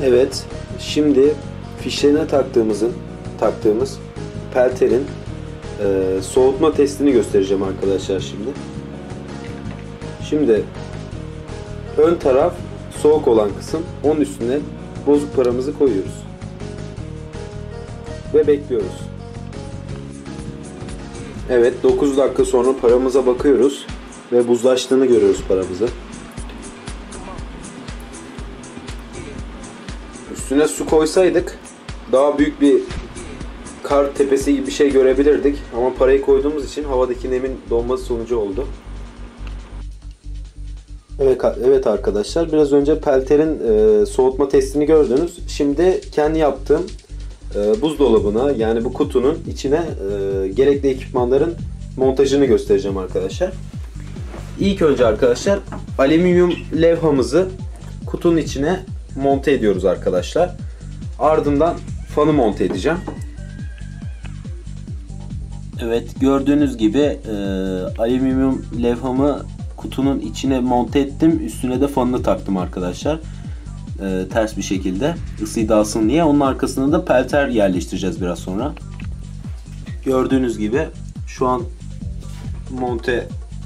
Evet, şimdi fişlerine taktığımız pelterin soğutma testini göstereceğim arkadaşlar şimdi. Şimdi ön taraf soğuk olan kısım, onun üstüne bozuk paramızı koyuyoruz ve bekliyoruz. Evet, 9 dakika sonra paramıza bakıyoruz ve buzlaştığını görüyoruz paramızı. Üstüne su koysaydık daha büyük bir kar tepesi gibi bir şey görebilirdik ama parayı koyduğumuz için havadaki nemin donması sonucu oldu. Evet arkadaşlar, biraz önce pelterin soğutma testini gördünüz. Şimdi kendi yaptığım buzdolabına, yani bu kutunun içine gerekli ekipmanların montajını göstereceğim arkadaşlar. İlk önce arkadaşlar alüminyum levhamızı kutunun içine monte ediyoruz arkadaşlar. Ardından fanı monte edeceğim. Evet, gördüğünüz gibi alüminyum levhamı kutunun içine monte ettim. Üstüne de fanını taktım arkadaşlar. Ters bir şekilde ısıyı da alsın diye. Onun arkasına da pelter yerleştireceğiz biraz sonra. Gördüğünüz gibi şu an monte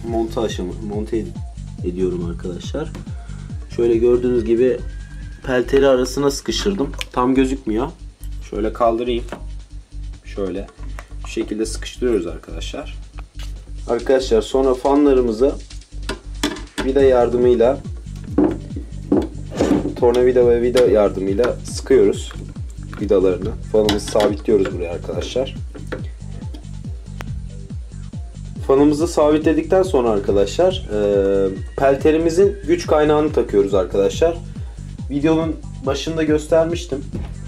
ediyorum arkadaşlar. Şöyle gördüğünüz gibi pelteri arasına sıkıştırdım. Tam gözükmüyor. Şöyle kaldırayım. Şöyle bu şekilde sıkıştırıyoruz arkadaşlar. Arkadaşlar sonra fanlarımızı vida yardımıyla, tornavida ve vida yardımıyla sıkıyoruz vidalarını. Fanımızı sabitliyoruz buraya arkadaşlar. Fanımızı sabitledikten sonra arkadaşlar pelterimizin güç kaynağını takıyoruz arkadaşlar. Videonun başında göstermiştim.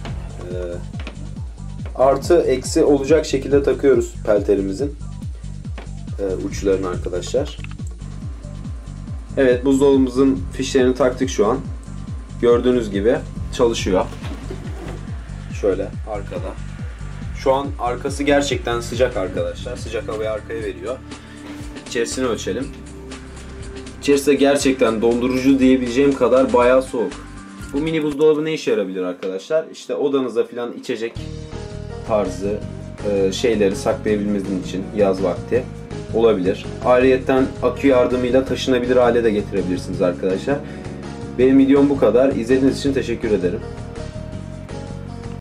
Artı eksi olacak şekilde takıyoruz pelterimizin uçlarını arkadaşlar. Evet, buzdolabımızın fişlerini taktık şu an. Gördüğünüz gibi çalışıyor. Şöyle arkada. Şu an arkası gerçekten sıcak arkadaşlar. Sıcak havayı arkaya veriyor. İçerisini ölçelim. İçerisi de gerçekten dondurucu diyebileceğim kadar bayağı soğuk. Bu mini buzdolabı ne işe yarabilir arkadaşlar? İşte odanıza filan içecek tarzı şeyleri saklayabilmeniz için yaz vakti olabilir. Ayrıyeten akü yardımıyla taşınabilir hale de getirebilirsiniz arkadaşlar. Benim videom bu kadar. İzlediğiniz için teşekkür ederim.